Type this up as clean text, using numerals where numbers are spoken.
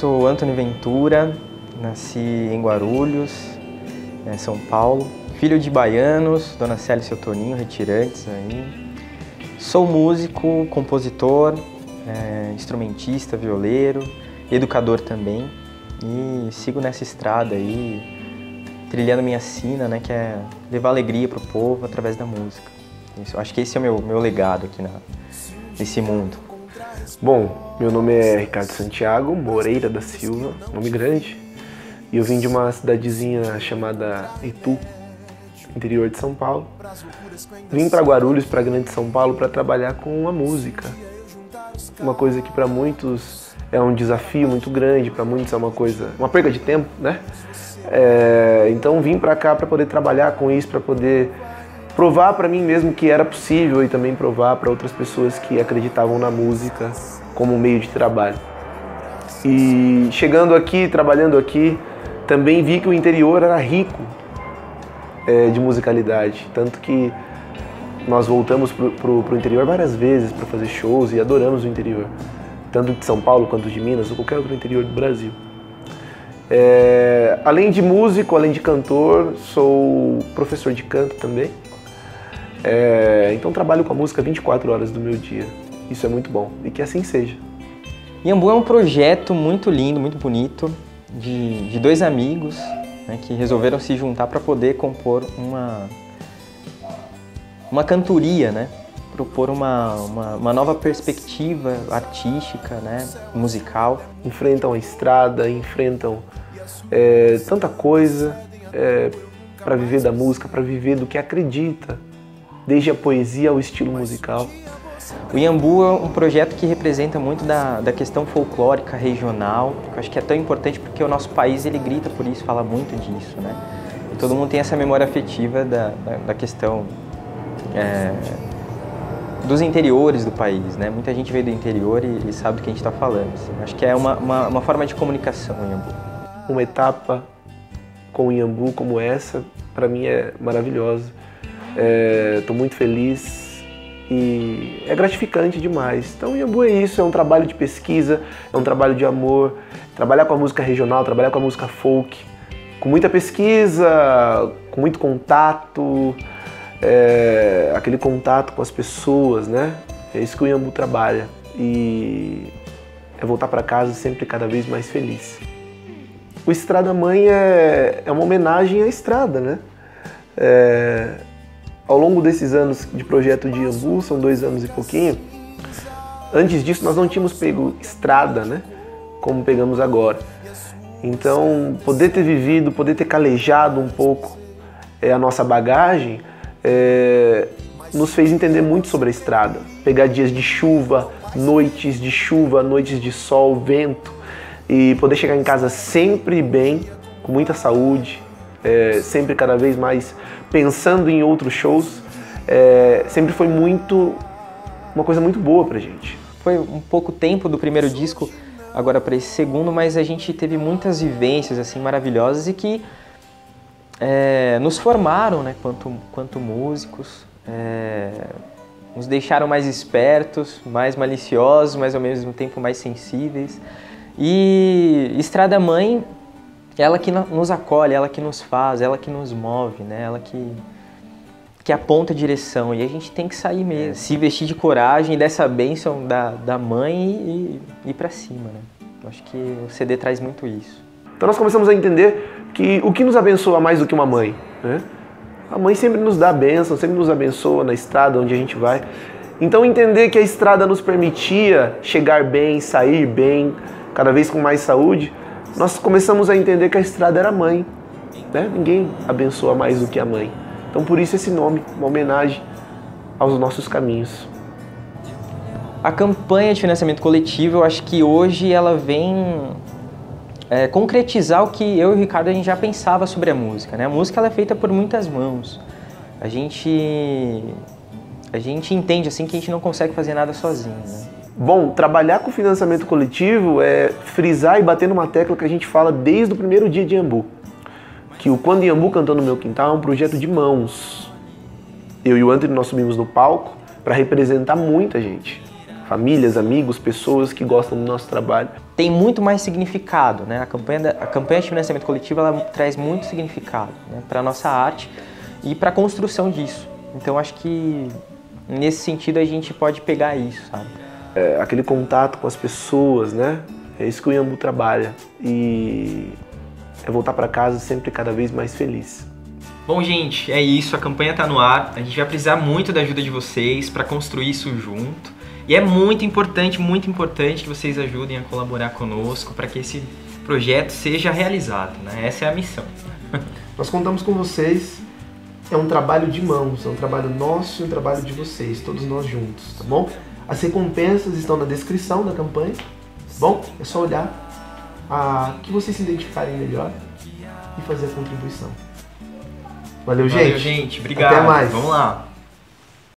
sou Antônio Ventura, nasci em Guarulhos, São Paulo. Filho de baianos, Dona Célia e seu Toninho, retirantes aí. Sou músico, compositor, instrumentista, violeiro, educador também. E sigo nessa estrada aí, trilhando minha sina, né, que é levar alegria pro povo através da música. Isso, acho que esse é o meu legado aqui nesse mundo. Bom, meu nome é Ricardo Santiago Moreira da Silva, nome grande, e eu vim de uma cidadezinha chamada Itu, interior de São Paulo. Vim para Guarulhos, para Grande São Paulo, para trabalhar com a música. Uma coisa que para muitos é um desafio muito grande, para muitos é uma perda de tempo, né? Então vim para cá para poder trabalhar com isso, para poder provar para mim mesmo que era possível e também provar para outras pessoas que acreditavam na música como meio de trabalho. E chegando aqui, trabalhando aqui, também vi que o interior era rico de musicalidade, tanto que nós voltamos pro interior várias vezes para fazer shows e adoramos o interior, tanto de São Paulo quanto de Minas ou qualquer outro interior do Brasil. Além de músico, além de cantor, sou professor de canto também. Então trabalho com a música 24 horas do meu dia. Isso é muito bom e que assim seja. Iambu é um projeto muito lindo, muito bonito, de dois amigos, né, que resolveram se juntar para poder compor uma cantoria, né, propor uma nova perspectiva artística, né, musical. Enfrentam a estrada, enfrentam tanta coisa para viver da música, para viver do que acredita, desde a poesia ao estilo musical. O Iambu é um projeto que representa muito da questão folclórica regional, que eu acho que é tão importante porque o nosso país ele grita por isso, fala muito disso, né? E todo mundo tem essa memória afetiva da questão dos interiores do país, né? Muita gente veio do interior e sabe do que a gente está falando. Assim. Acho que é uma forma de comunicação o Iambu. Uma etapa com o Iambu como essa, para mim é maravilhosa. Estou muito feliz e é gratificante demais. Então o Iambu é isso, é um trabalho de pesquisa, é um trabalho de amor, trabalhar com a música regional, trabalhar com a música folk, com muita pesquisa, com muito contato, aquele contato com as pessoas, né? É isso que o Iambu trabalha e é voltar para casa sempre cada vez mais feliz. O Estrada Mãe é uma homenagem à estrada, né? Ao longo desses anos de projeto de Iambu, são 2 anos e pouquinho, antes disso nós não tínhamos pego estrada, né, como pegamos agora. Então, poder ter vivido, poder ter calejado um pouco a nossa bagagem, nos fez entender muito sobre a estrada. Pegar dias de chuva, noites de sol, vento, e poder chegar em casa sempre bem, com muita saúde, sempre cada vez mais pensando em outros shows, sempre foi uma coisa muito boa pra gente. Foi um pouco tempo do primeiro disco agora para esse segundo, mas a gente teve muitas vivências assim maravilhosas e que nos formaram, né, quanto músicos, nos deixaram mais espertos, mais maliciosos, mas ao mesmo tempo mais sensíveis. E Estrada Mãe, ela que nos acolhe, ela que nos faz, ela que nos move, né? Ela que aponta a direção. E a gente tem que sair mesmo, se vestir de coragem, dessa bênção da mãe e ir pra cima, né? Eu acho que o CD traz muito isso. Então nós começamos a entender que o que nos abençoa mais do que uma mãe, né? A mãe sempre nos dá a bênção, sempre nos abençoa na estrada onde a gente vai. Então entender que a estrada nos permitia chegar bem, sair bem, cada vez com mais saúde, nós começamos a entender que a estrada era mãe, né? Ninguém abençoa mais do que a mãe. Então por isso esse nome, uma homenagem aos nossos caminhos. A campanha de financiamento coletivo, eu acho que hoje ela vem concretizar o que eu e o Ricardo a gente já pensava sobre a música, né? A música ela é feita por muitas mãos. A gente entende assim que a gente não consegue fazer nada sozinho, né? Bom, trabalhar com financiamento coletivo é frisar e bater numa tecla que a gente fala desde o primeiro dia de Iambu. Que o Quando Iambu Cantou no Meu Quintal é um projeto de mãos. Eu e o Antônio nós subimos no palco para representar muita gente. famílias, amigos, pessoas que gostam do nosso trabalho. Tem muito mais significado, né? A campanha de financiamento coletivo, ela traz muito significado, né, para a nossa arte e para a construção disso. Então acho que nesse sentido a gente pode pegar isso, sabe? Aquele contato com as pessoas, né? É isso que o Iambu trabalha e é voltar para casa sempre cada vez mais feliz. Bom, gente, é isso, a campanha tá no ar, a gente vai precisar muito da ajuda de vocês para construir isso junto. E é muito importante que vocês ajudem a colaborar conosco para que esse projeto seja realizado, né? Essa é a missão. Nós contamos com vocês, é um trabalho de mãos, é um trabalho nosso e um trabalho de vocês, todos nós juntos, tá bom? As recompensas estão na descrição da campanha, tá bom? É só olhar que vocês se identificarem melhor e fazer a contribuição. Valeu, gente. Valeu, gente. Obrigado. Até mais. Vamos lá.